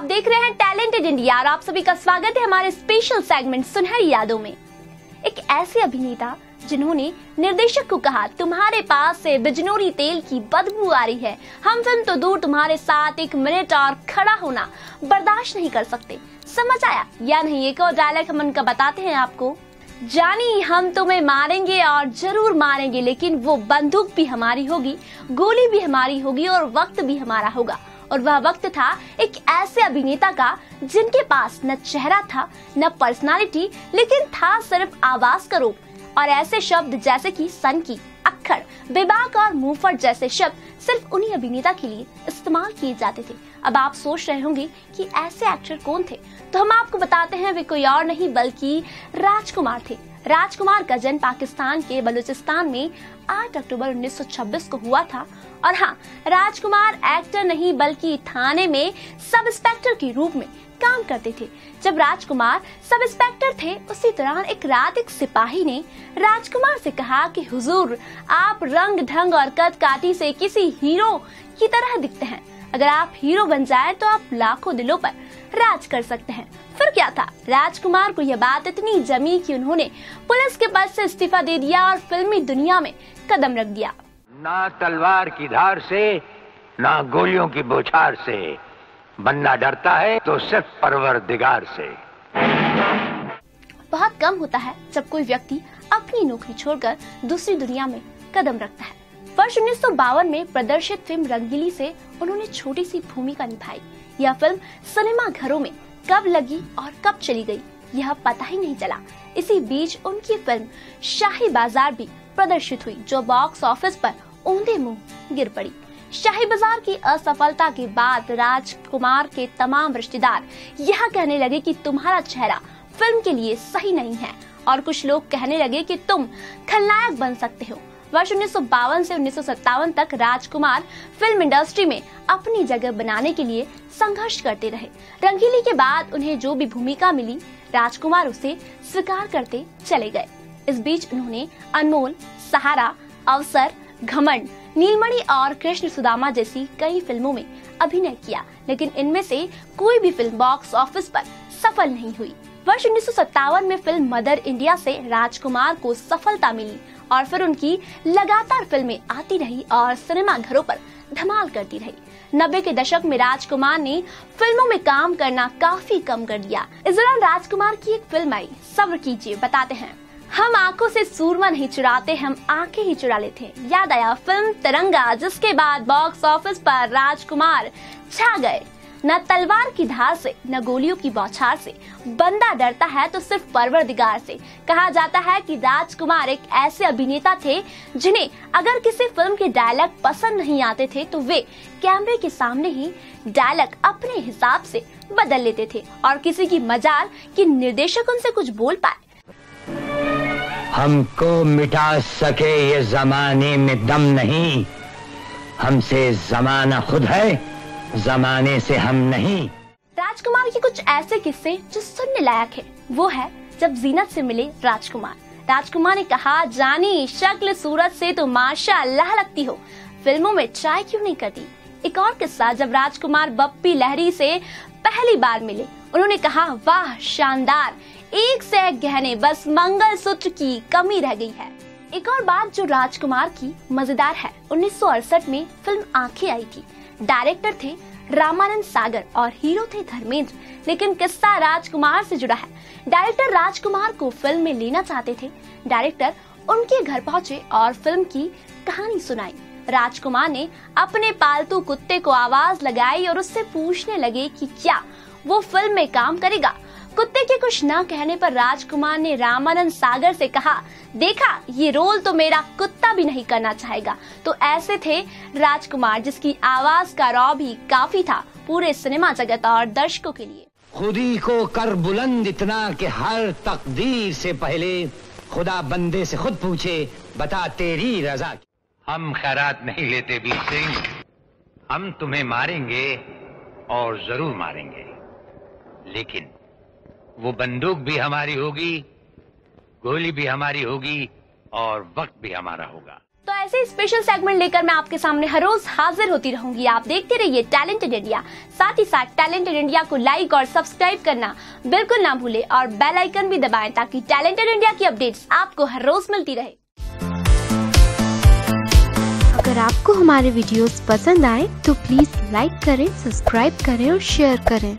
देख रहे हैं टैलेंटेड इंडिया और आप सभी का स्वागत है हमारे स्पेशल सेगमेंट सुनहरी यादों में। एक ऐसे अभिनेता जिन्होंने निर्देशक को कहा, तुम्हारे पास से बिजनोरी तेल की बदबू आ रही है, हम फिल्म तो दूर तुम्हारे साथ एक मिनट और खड़ा होना बर्दाश्त नहीं कर सकते। समझ आया या नहीं? एक और डायलॉग हम उनका बताते हैं आपको। जानी, हम तुम्हें मारेंगे और जरूर मारेंगे, लेकिन वो बंदूक भी हमारी होगी, गोली भी हमारी होगी और वक्त भी हमारा होगा। और वह वक्त था एक ऐसे अभिनेता का जिनके पास न चेहरा था न पर्सनालिटी, लेकिन था सिर्फ आवाज का रूप और ऐसे शब्द जैसे कि सनकी, अक्खड़, बेबाक और मुंहफट जैसे शब्द सिर्फ उन्हीं अभिनेता के लिए इस्तेमाल किए जाते थे। अब आप सोच रहे होंगे कि ऐसे एक्टर कौन थे, तो हम आपको बताते हैं वे कोई और नहीं बल्कि राजकुमार थे। राजकुमार का जन्म पाकिस्तान के बलूचिस्तान में 8 अक्टूबर 1926 को हुआ था। और हाँ, राजकुमार एक्टर नहीं बल्कि थाने में सब इंस्पेक्टर के रूप में काम करते थे। जब राजकुमार सब इंस्पेक्टर थे, उसी दौरान एक रात एक सिपाही ने राजकुमार से कहा कि हुजूर, आप रंग ढंग और कद काठी से किसी हीरो की तरह दिखते हैं। अगर आप हीरो बन जाए तो आप लाखों दिलों पर राज कर सकते हैं। फिर क्या था, राजकुमार को यह बात इतनी जमी कि उन्होंने पुलिस के पद से इस्तीफा दे दिया और फिल्मी दुनिया में कदम रख दिया। ना तलवार की धार से, ना गोलियों की बौछार से, बंदा डरता है तो सिर्फ परवरदिगार से। बहुत कम होता है जब कोई व्यक्ति अपनी नौकरी छोड़कर दूसरी दुनिया में कदम रखता है। वर्ष 1952 में प्रदर्शित फिल्म रंगीली से उन्होंने छोटी सी भूमिका निभाई। यह फिल्म सिनेमा घरों में कब लगी और कब चली गई, यह पता ही नहीं चला। इसी बीच उनकी फिल्म शाही बाजार भी प्रदर्शित हुई, जो बॉक्स ऑफिस पर औंधे मुंह गिर पड़ी। शाही बाजार की असफलता के बाद राजकुमार के तमाम रिश्तेदार यह कहने लगे कि तुम्हारा चेहरा फिल्म के लिए सही नहीं है, और कुछ लोग कहने लगे कि तुम खलनायक बन सकते हो। वर्ष 1952 से 1957 तक राजकुमार फिल्म इंडस्ट्री में अपनी जगह बनाने के लिए संघर्ष करते रहे। रंगीली के बाद उन्हें जो भी भूमिका मिली, राजकुमार उसे स्वीकार करते चले गए। इस बीच उन्होंने अनमोल, सहारा, अवसर, घमंड, नीलमणि और कृष्ण सुदामा जैसी कई फिल्मों में अभिनय किया, लेकिन इनमें से कोई भी फिल्म बॉक्स ऑफिस पर सफल नहीं हुई। वर्ष 1957 में फिल्म मदर इंडिया से राजकुमार को सफलता मिली और फिर उनकी लगातार फिल्में आती रही और सिनेमा घरों पर धमाल करती रही। 90 के दशक में राजकुमार ने फिल्मों में काम करना काफी कम कर दिया। इस दौरान राजकुमार की एक फिल्म आई, सब्र कीजिए, बताते हैं। हम आंखों से सूरमा नहीं चुराते, हम आंखें ही चुरा लेते हैं। याद आया फिल्म तिरंगा, जिसके बाद बॉक्स ऑफिस पर राजकुमार छा गए। न तलवार की धार से, न गोलियों की बौछार से, बंदा डरता है तो सिर्फ परवरदिगार से। कहा जाता है कि राजकुमार एक ऐसे अभिनेता थे जिन्हें अगर किसी फिल्म के डायलॉग पसंद नहीं आते थे तो वे कैमरे के सामने ही डायलॉग अपने हिसाब से बदल लेते थे, और किसी की मजाल कि निर्देशक उनसे कुछ बोल पाए। हमको मिटा सके ये जमाने में दम नहीं, हमसे जमाना खुद है, जमाने से हम नहीं। राजकुमार के कुछ ऐसे किस्से जो सुनने लायक है, वो है जब जीनत से मिले राजकुमार। राजकुमार ने कहा, जानी, शक्ल सूरत से तो माशाअल्लाह लगती हो, फिल्मों में ट्राई क्यों नहीं करती। एक और किस्सा, जब राजकुमार बप्पी लहरी से पहली बार मिले, उन्होंने कहा, वाह शानदार, एक से एक गहने, बस मंगलसूत्र की कमी रह गई है। एक और बात जो राजकुमार की मजेदार है, 1968 में फिल्म आंखें आई थी। डायरेक्टर थे रामानंद सागर और हीरो थे धर्मेंद्र, लेकिन किस्सा राजकुमार से जुड़ा है। डायरेक्टर राजकुमार को फिल्म में लेना चाहते थे। डायरेक्टर उनके घर पहुंचे और फिल्म की कहानी सुनाई। राजकुमार ने अपने पालतू कुत्ते को आवाज लगाई और उससे पूछने लगे कि क्या वो फिल्म में काम करेगा। कुत्ते के कुछ न कहने पर राजकुमार ने रामानंद सागर से कहा, देखा, ये रोल तो मेरा कुत्ता भी नहीं करना चाहेगा। तो ऐसे थे राजकुमार, जिसकी आवाज का रौब ही काफी था पूरे सिनेमा जगत और दर्शकों के लिए। खुदी को कर बुलंद इतना कि हर तकदीर से पहले खुदा बंदे से खुद पूछे, बता तेरी रजा। हम खैरात नहीं लेते वीर सिंह, हम तुम्हें मारेंगे और जरूर मारेंगे, लेकिन वो बंदूक भी हमारी होगी, गोली भी हमारी होगी और वक्त भी हमारा होगा। तो ऐसे स्पेशल सेगमेंट लेकर मैं आपके सामने हर रोज हाजिर होती रहूंगी। आप देखते रहिए टैलेंटेड इंडिया। साथ ही साथ टैलेंटेड इंडिया को लाइक और सब्सक्राइब करना बिल्कुल ना भूले और बेल आइकन भी दबाएं ताकि टैलेंटेड इंडिया की अपडेट्स आपको हर रोज मिलती रहे। अगर आपको हमारे वीडियोस पसंद आए तो प्लीज लाइक करें, सब्सक्राइब करें और शेयर करें।